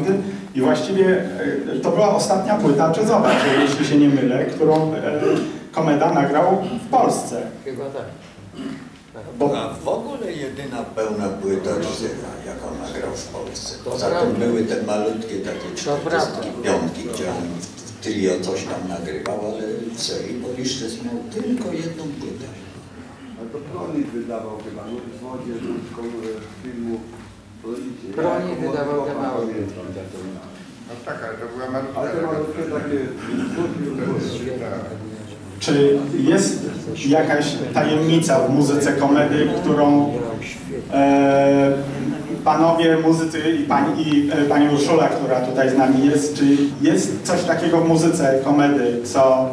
i właściwie to była ostatnia płyta jazzowa, jeśli się nie mylę, którą Komeda nagrał w Polsce. Chyba tak. A w ogóle jedyna pełna płyta jazzowa, jaką nagrał w Polsce. Poza tym były te malutkie takie 45, gdzie on w trio coś tam nagrywał, ale w serii Poliszczek miał tylko jedną płytę. A to Pronik wydawał chyba, no w wodzie filmu Pronicie. Pronik wydawał te małe. No tak, ale to była malutka. Ale te malutkie takie... Czy jest jakaś tajemnica w muzyce Komedy, którą panowie muzycy i pani Urszula, która tutaj z nami jest, czy jest coś takiego w muzyce Komedy, co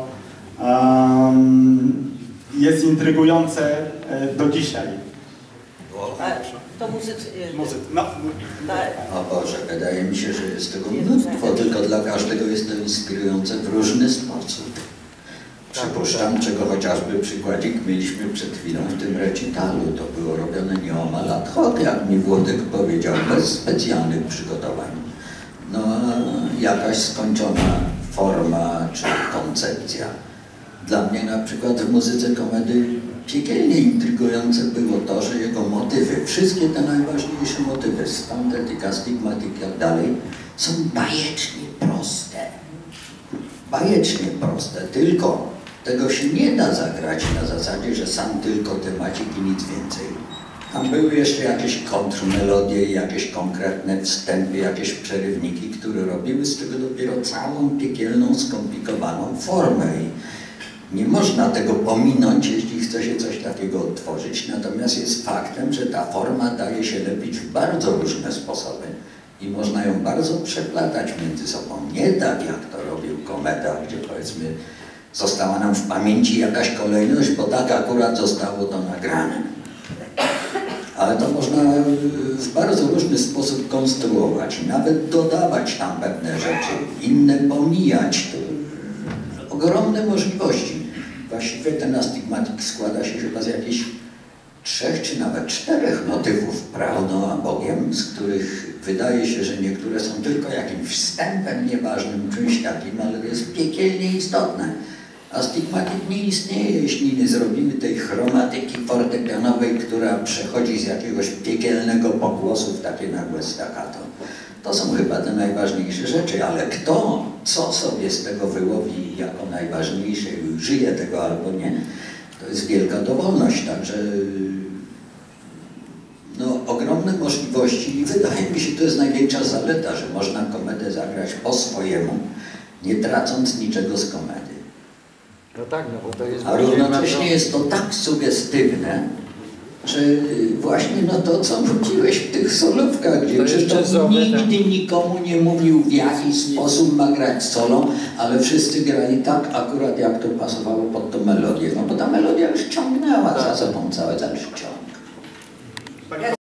jest intrygujące do dzisiaj? To muzycy. No. O Boże, wydaje mi się, że jest tego mnóstwo, tylko dla każdego jest to inspirujące w różny sposób. Przypuszczam, czego chociażby przykładzik mieliśmy przed chwilą w tym recitalu. To było robione nieomal ad hoc, jak mi Włodek powiedział, bez specjalnych przygotowań. No, jakaś skończona forma czy koncepcja. Dla mnie na przykład w muzyce Komedy piekielnie intrygujące było to, że jego motywy, wszystkie te najważniejsze motywy, sfantetyka, stigmatyk i tak dalej, są bajecznie proste. Bajecznie proste, tylko tego się nie da zagrać na zasadzie, że sam tylko temacik i nic więcej. Tam były jeszcze jakieś kontrmelodie, jakieś konkretne wstępy, jakieś przerywniki, które robiły z tego dopiero całą piekielną, skomplikowaną formę. I nie można tego pominąć, jeśli chce się coś takiego odtworzyć. Natomiast jest faktem, że ta forma daje się lepić w bardzo różne sposoby. I można ją bardzo przeplatać między sobą. Nie tak jak to robił Komeda, gdzie powiedzmy została nam w pamięci jakaś kolejność, bo tak akurat zostało to nagrane. Ale to można w bardzo różny sposób konstruować, nawet dodawać tam pewne rzeczy, inne pomijać. To ogromne możliwości. Właściwie ten astygmatyk składa się chyba z jakichś 3 czy nawet 4 motywów prawdą a Bogiem, z których wydaje się, że niektóre są tylko jakimś wstępem nieważnym, czymś takim, ale to jest piekielnie istotne. Astygmatyk nie istnieje, jeśli nie zrobimy tej chromatyki fortepianowej, która przechodzi z jakiegoś piekielnego pogłosu w takie nagłe staccato. To są chyba te najważniejsze rzeczy, ale kto, co sobie z tego wyłowi jako najważniejsze i użyje tego albo nie, to jest wielka dowolność, także no, ogromne możliwości i wydaje mi się, to jest największa zaleta, że można komedę zagrać po swojemu, nie tracąc niczego z komedy. No tak, no bo to jest... A równocześnie jest to tak sugestywne, że właśnie no to, co mówiłeś w tych solówkach, gdzie Krzysztof nigdy nikomu nie mówił, w jaki sposób ma grać solo, ale wszyscy grali tak akurat, jak to pasowało pod tą melodię. No bo ta melodia już ciągnęła za sobą cały dalszy ciąg.